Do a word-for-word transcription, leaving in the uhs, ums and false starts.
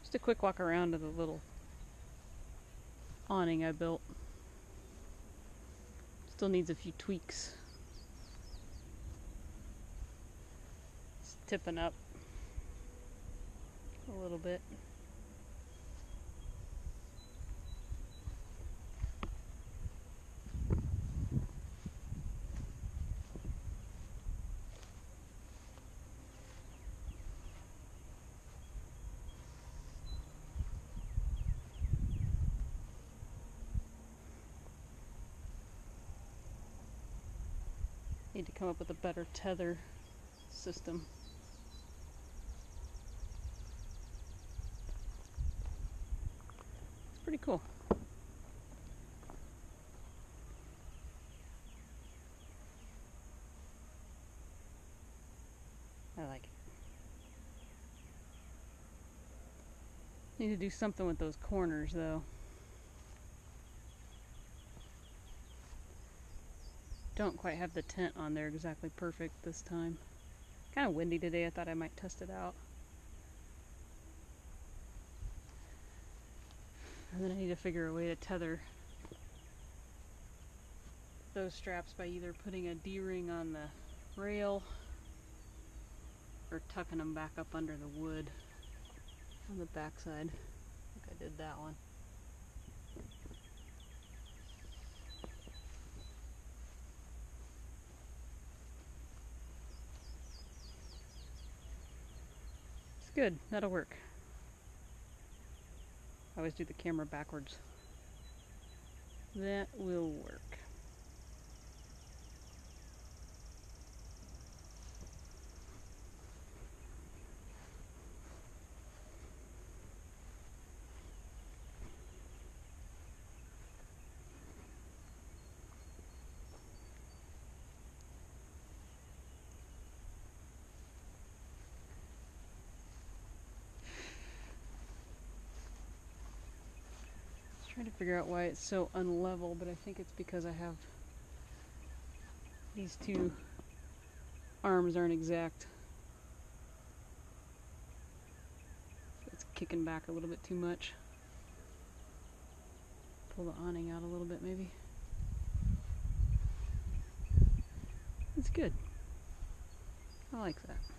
Just a quick walk around to the little awning I built. Still needs a few tweaks. It's tipping up a little bit. Need to come up with a better tether system. It's pretty cool. I like it. Need to do something with those corners though. Don't quite have the tent on there exactly perfect this time. Kind of windy today, I thought I might test it out. And then I need to figure a way to tether those straps by either putting a D-ring on the rail or tucking them back up under the wood on the backside. I think I did that one. It's good, that'll work. I always do the camera backwards. That will work. Trying to figure out why it's so unlevel, but I think it's because I have these two arms aren't exact. So it's kicking back a little bit too much. Pull the awning out a little bit maybe. It's good. I like that.